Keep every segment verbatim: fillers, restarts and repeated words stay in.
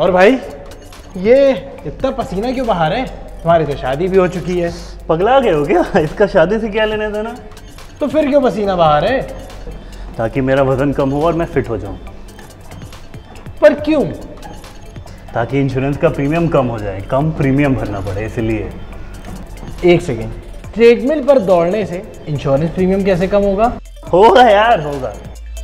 और भाई ये इतना पसीना क्यों बहा रहे हैं? तुम्हारी तो शादी भी हो चुकी है। पगला गए हो क्या? इसका शादी से क्या लेने देना? तो फिर क्यों पसीना बहा रहे? ताकि मेरा वजन कम हो और मैं फिट हो जाऊं। पर क्यों? ताकि इंश्योरेंस का प्रीमियम कम हो जाए, कम प्रीमियम भरना पड़े इसलिए। एक सेकेंड, ट्रेडमिल पर दौड़ने से इंश्योरेंस प्रीमियम कैसे कम होगा? होगा यार, होगा।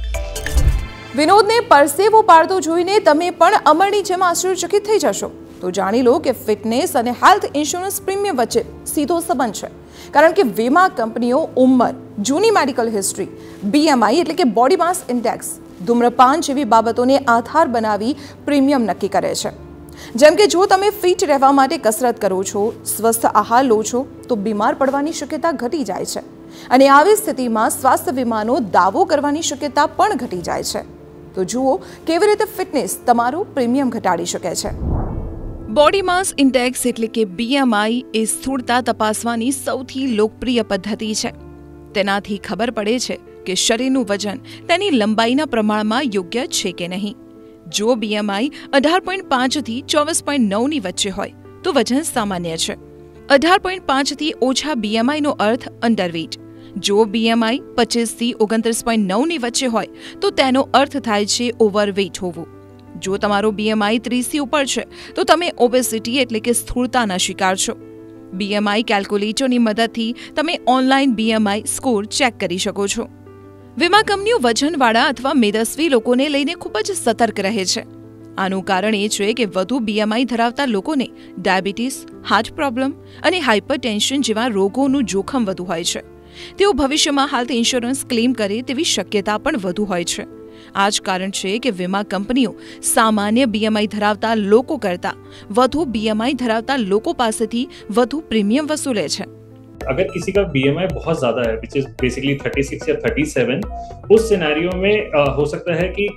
વિનોદને પરસેવો પાડતો જોઈને તમે પણ અમરની જેમ આશ્ચર્યચકિત થઈ જશો તો જાણી લો કે ફિટનેસ અને હેલ્થ ઇન્સ્યોરન્સ પ્રીમિયમ વચ્ચે સીધો સંબંધ છે, કારણ કે વીમા કંપનીઓ ઉંમર, જૂની મેડિકલ હિસ્ટ્રી, બીએમઆઈ એટલે કે બોડી માસ ઇન્ડેક્સ, ધૂમ્રપાન જેવી બાબતોને આધાર બનાવી પ્રીમિયમ નક્કી કરે છે। જેમ કે જો તમે ફિટ રહેવા માટે કસરત કરો છો, સ્વસ્થ આહાર લો છો તો બીમાર પડવાની શક્યતા ઘટી જાય છે અને આવી સ્થિતિમાં સ્વાસ્થ્ય વીમાનો દાવો કરવાની શક્યતા પણ ઘટી જાય છે। તો જુઓ કેવી રીતે ફિટનેસ તમારું પ્રીમિયમ ઘટાડી શકે છે। બોડી માસ ઇન્ડેક્સ એટલે કે બીએમઆઈ એ સ્થૂળતા તપાસવાની સૌથી લોકપ્રિય પદ્ધતિ છે। તેનાથી ખબર પડે છે કે શરીરનું વજન તેની લંબાઈના પ્રમાણમાં યોગ્ય છે કે નહીં। જો બીએમઆઈ અઢાર પોઈન્ટ પાંચ થી ચોવીસ પોઈન્ટ નવ ની વચ્ચે હોય તો વજન સામાન્ય છે। અઢાર પોઈન્ટ પાંચ થી ઓછા બીએમઆઈનો અર્થ અંડરવેટ। જો બીએમઆઈ પચીસ થી ઓગણત્રીસ પોઈન્ટ નવ ની વચ્ચે હોય તો તેનો અર્થ થાય છે ઓવરવેટ હોવું। જો તમારો બીએમઆઈ ત્રીસ થી ઉપર છે તો તમે ઓબેસિટી એટલે કે સ્થૂળતાના શિકાર છો। બીએમઆઈ કેલ્ક્યુલેટરની મદદથી તમે ઓનલાઈન બીએમઆઈ સ્કોર ચેક કરી શકો છો। વીમા કંપનીઓ વજનવાળા અથવા મેદસ્વી લોકોને લઈને ખૂબ જ સતર્ક રહે છે। આનું કારણ એ છે કે વધુ બીએમઆઈ ધરાવતા લોકોને ડાયાબિટીસ, હાર્ટ પ્રોબ્લેમ અને હાઇપરટેન્શન જેવા રોગોનું જોખમ વધુ હોય છે। તેઓ ભવિષ્યમાં હેલ્થ ઇન્સ્યોરન્સ ક્લેમ કરે તેવી શક્યતા પણ વધુ હોય છે। આ જ કારણ છે કે વીમા કંપનીઓ સામાન્ય બીએમઆઈ ધરાવતા લોકો કરતાં વધુ બીએમઆઈ ધરાવતા લોકો પાસેથી વધુ પ્રીમિયમ વસૂલે છે। अगर किसी का बीएमआई बहुत ज्यादा है विच इज बेसिकली छत्तीस या सैंतीस, उस सिनेरियो में आ, हो सकता है कि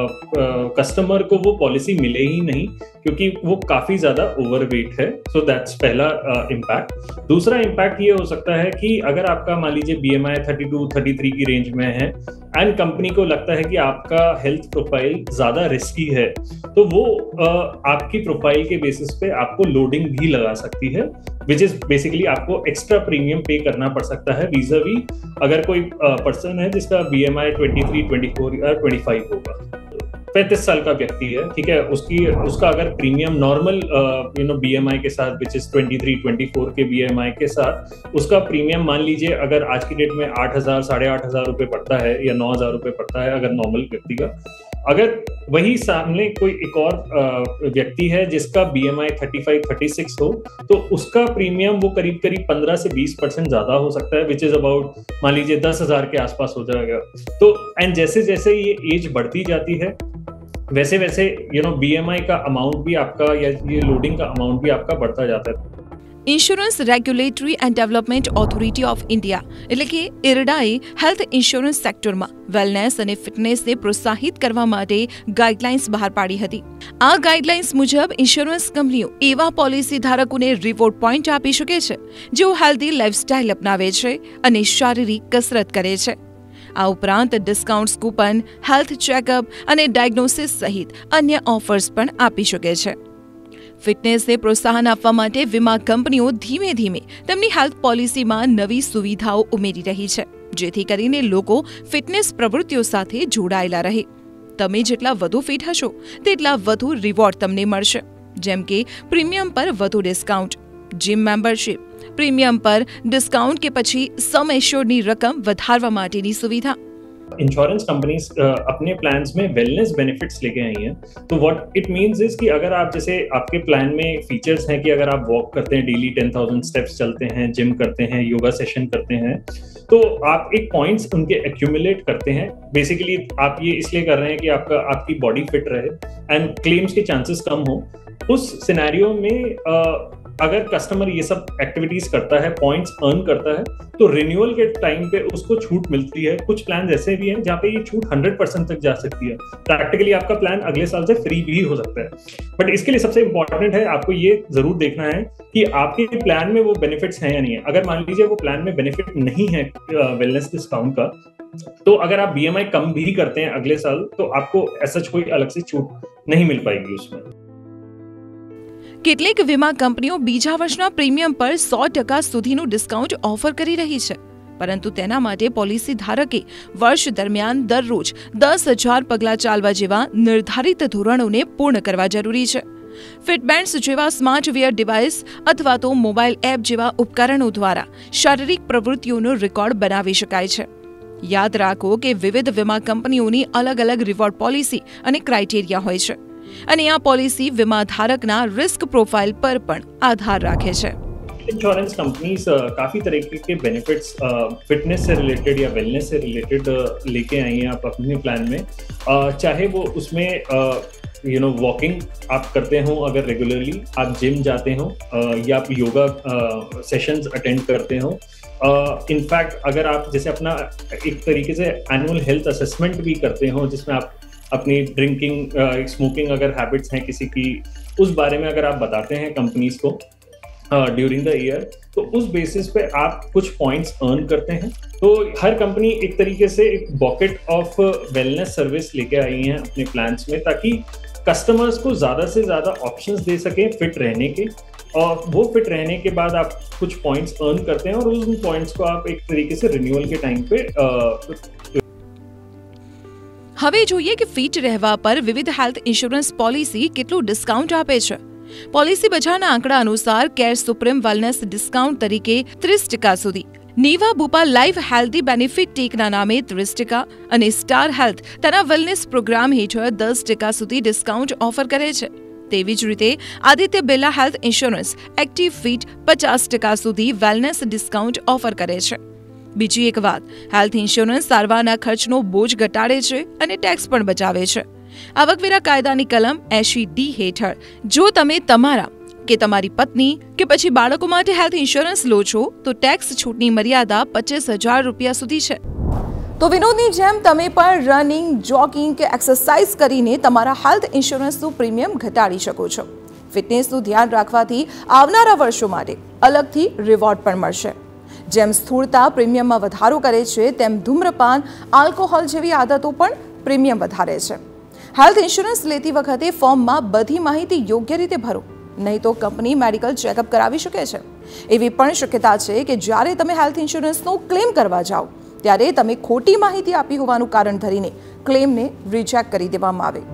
कस्टमर को वो पॉलिसी मिले ही नहीं क्योंकि वो काफी ज्यादा ओवरवेट है। सो दैट्स पहला इम्पैक्ट। दूसरा इम्पैक्ट ये हो सकता है कि अगर आपका मान लीजिए बीएमआई बत्तीस, तैंतीस की रेंज में है एंड कंपनी को लगता है कि आपका हेल्थ प्रोफाइल ज्यादा रिस्की है तो वो आ, आपकी प्रोफाइल के बेसिस पे आपको लोडिंग भी लगा सकती है, विच इज बेसिकली आपको एक्स्ट्रा प्रीमियम पे करना पड़ सकता है वीज़ा-वी अगर कोई पर्सन है जिसका बीएमआई तेईस, चौबीस या पच्चीस होगा। पैंतीस साल का व्यक्ति है, ठीक है, उसकी उसका अगर premium normal you know BMI के साथ विच इज तेईस, चौबीस के बीएमआई के साथ उसका प्रीमियम मान लीजिए अगर आज की डेट में आठ हजार साढ़े आठ हजार रुपये पड़ता है या नौ हजार रुपये पड़ता है अगर नॉर्मल व्यक्ति का। अगर वही सामने कोई एक और व्यक्ति है जिसका बीएमआई पैंतीस, छत्तीस हो तो उसका प्रीमियम वो करीब करीब पंद्रह से बीस परसेंट ज्यादा हो सकता है, विच इज अबाउट मान लीजिए दस हजार के आसपास हो जाएगा। तो एंड जैसे जैसे ये एज बढ़ती जाती है वैसे वैसे यू नो बीएमआई का अमाउंट भी आपका या ये लोडिंग का अमाउंट भी आपका बढ़ता जाता है। Insurance regulatory and development authority of India એટલે કે ઇરડાએ હેલ્થ ઇન્સ્યોરન્સ સેક્ટરમાં વેલનેસ અને ફિટનેસને પ્રોત્સાહિત કરવા માટે ગાઈડલાઇન્સ બહાર પાડી હતી। આ ગાઈડલાઇન્સ મુજબ ઇન્સ્યોરન્સ કંપનીઓ એવા પોલિસી ધારકોને રિવોર્ડ પોઈન્ટ આપી શકે છે જેઓ હેલ્ધી લાઇફસ્ટાઇલ અપનાવે છે અને શારીરિક કસરત કરે છે। આ ઉપરાંત ડિસ્કાઉન્ટ્સ કૂપન, હેલ્થ ચેકઅપ અને ડાયગ્નોસિસ સહિત અન્ય ઓફર્સ પણ આપી શકે છે। ફિટનેસને પ્રોત્સાહન આપવા માટે વીમા કંપનીઓ ધીમે ધીમે તેમની હેલ્થ પોલિસીમાં નવી સુવિધાઓ ઉમેરી રહી છે જેથી કરીને લોકો ફિટનેસ પ્રવૃત્તિઓ સાથે જોડાયેલા રહે। તમે જેટલા વધુ ફિટ હશો તેટલા વધુ રિવોર્ડ તમને મળશે, જેમ કે પ્રીમિયમ પર વધુ ડિસ્કાઉન્ટ, जिम मेम्बरशिप, प्रीमियम पर डिस्काउंट के પછી સમ એશ્યોર્ડની રકમ વધારવા માટેની સુવિધા। इंश्योरेंस कंपनीज अपने प्लान्स में वेलनेस बेनिफिट्स लेके आई हैं। तो व्हाट इट मींस इज कि अगर आप जैसे आपके प्लान में फीचर्स हैं कि अगर आप वॉक करते हैं डेली टेन थाउजेंड स्टेप्स चलते हैं, जिम करते हैं, योगा सेशन करते हैं तो आप एक पॉइंट्स उनके एक्यूमुलेट करते हैं। बेसिकली आप ये इसलिए कर रहे हैं कि आपका आपकी बॉडी फिट रहे एंड क्लेम्स के चांसेस कम हो। उस सिनेरियो में uh, अगर कस्टमर ये सब एक्टिविटीज करता है, पॉइंट्स अर्न करता है तो रिन्यूअल के टाइम पे उसको छूट मिलती है। कुछ प्लान ऐसे भी हैं जहाँ पे ये छूट हंड्रेड परसेंट तक जा सकती है। प्रैक्टिकली आपका प्लान अगले साल से फ्री भी हो सकता है। बट इसके लिए सबसे इंपॉर्टेंट है आपको ये जरूर देखना है कि आपके प्लान में वो बेनिफिट्स हैं या नहीं है। अगर मान लीजिए वो प्लान में बेनिफिट नहीं है वेलनेस डिस्काउंट का तो अगर आप बीएमआई कम भी करते हैं अगले साल तो आपको ऐसा कोई अलग से छूट नहीं मिल पाएगी उसमें। કેટલીક વીમા કંપનીઓ બીજા વર્ષના પ્રીમિયમ પર સો ટકા સુધીનું ડિસ્કાઉન્ટ ઓફર કરી રહી છે, પરંતુ તેના માટે પોલિસી ધારકે વર્ષ દરમિયાન દરરોજ દસ હજાર પગલાં ચાલવા જેવા નિર્ધારિત ધોરણોને પૂર્ણ કરવા જરૂરી છે. ફિટબેન્ડ્સ જેવા સ્માર્ટ વિયર ડિવાઇસ અથવા તો મોબાઈલ એપ જેવા ઉપકરણો દ્વારા શારીરિક પ્રવૃત્તિઓનો રેકોર્ડ બનાવી શકાય છે. યાદ રાખો કે વિવિધ વીમા કંપનીઓની અલગ અલગ રિવોર્ડ પોલિસી અને ક્રાઇટેરિયા હોય છે, અને આ પોલિસી વીમા ધારકના રિસ્ક પ્રોફાઇલ पर પણ આધાર રાખે છે. इंश्योरेंस कंपनीज काफ़ी तरीके के बेनिफिट्स फिटनेस से रिलेटेड या वेलनेस से रिलेटेड लेके आई हैं आप अपने प्लान में, चाहे वो उसमें यू नो वॉकिंग आप करते हो, अगर रेगुलरली आप जिम जाते हो या आप योगा सेशंस अटेंड करते हो. इनफैक्ट अगर आप जैसे अपना एक तरीके से एनुअल हेल्थ असेसमेंट भी करते हो, जिसमें आप अपनी ड्रिंकिंग स्मोकिंग अगर हैबिट्स हैं किसी की, उस बारे में अगर आप बताते हैं कंपनीज को ड्यूरिंग द ईयर, तो उस बेसिस पे आप कुछ पॉइंट्स अर्न करते हैं. तो हर कंपनी एक तरीके से एक बॉकेट ऑफ वेलनेस सर्विस लेके आई हैं अपने प्लान्स में, ताकि कस्टमर्स को ज़्यादा से ज़्यादा ऑप्शंस दे सकें फिट रहने के, और वो फिट रहने के बाद आप कुछ पॉइंट्स अर्न करते हैं और उन पॉइंट्स को आप एक तरीके से रिन्यूअल के टाइम पे. હવે જોઈએ કે ફિટ રહેવા પર વિવિધ હેલ્થ ઇન્સ્યોરન્સ પોલિસી કેટલું ડિસ્કાઉન્ટ આપે છે. પોલિસી બજારના આંકડા અનુસાર કેર સુપ્રીમ વેલનેસ ડિસ્કાઉન્ટ તરીકે ત્રીસ ટકા સુધી, Niva Bupa life healthy benefit ટેકના નામે ત્રીસ ટકા અને સ્ટાર હેલ્થ તેના વેલનેસ પ્રોગ્રામ હેઠળ દસ ટકા સુધી ડિસ્કાઉન્ટ ઓફર કરે છે. તેવી જ રીતે Aditya Birla health insurance active fit પચાસ ટકા સુધી વેલનેસ ડિસ્કાઉન્ટ ઓફર કરે છે. બીજી એક વાત, હેલ્થ ઇન્સ્યોરન્સ સારવારના ખર્ચનો બોજ ઘટાડે છે અને ટેક્સ પણ બચાવે છે. આવકવેરા કાયદાની કલમ એંશી ડી હેઠળ જો તમે તમારા કે તમારી પત્ની કે પછી બાળકો માટે હેલ્થ ઇન્સ્યોરન્સ લો છો તો ટેક્સ છૂટની મર્યાદા પચીસ હજાર રૂપિયા સુધી છે. તો વિનોદની જેમ તમે પણ રનિંગ, જોગિંગ કે એક્સરસાઇઝ કરીને તમારા હેલ્થ ઇન્સ્યોરન્સનું પ્રીમિયમ ઘટાડી શકો છો. ફિટનેસનું ધ્યાન રાખવાથી આવનારા વર્ષો માટે અલગથી રિવોર્ડ પણ મળશે. જેમ સ્થૂળતા પ્રીમિયમમાં વધારો કરે છે, તેમ ધૂમ્રપાન, આલ્કોહોલ જેવી આદતો પણ પ્રીમિયમ વધારે છે. હેલ્થ ઇન્સ્યોરન્સ લેતી વખતે ફોર્મમાં બધી માહિતી યોગ્ય રીતે ભરો, નહીં તો કંપની મેડિકલ ચેકઅપ કરાવી શકે છે. એવી પણ શક્યતા છે કે જ્યારે તમે હેલ્થ ઇન્સ્યોરન્સનો ક્લેમ કરવા જાઓ ત્યારે તમે ખોટી માહિતી આપી હોવાનું કારણ ધરીને ક્લેમને રિજેક્ટ કરી દેવામાં આવે.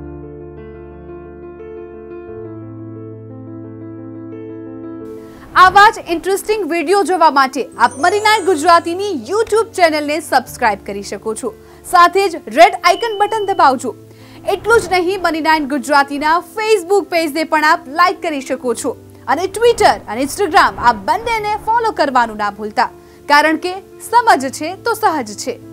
આવા જ ઇન્ટરેસ્ટિંગ વિડીયો જોવા માટે આપ મની નાઇન ગુજરાતીની યુટ્યુબ ચેનલને સબસ્ક્રાઇબ કરી શકો છો. સાથે જ રેડ આઇકન બટન દબાવજો. એટલું જ નહીં, મની નાઇન ગુજરાતીના ફેસબુક પેજને પણ આપ લાઇક કરી શકો છો, અને ટ્વિટર અને ઇન્સ્ટાગ્રામ આ બંનેને ફોલો કરવાનું ના ભૂલતા, કારણ કે સમજ છે તો સહજ છે.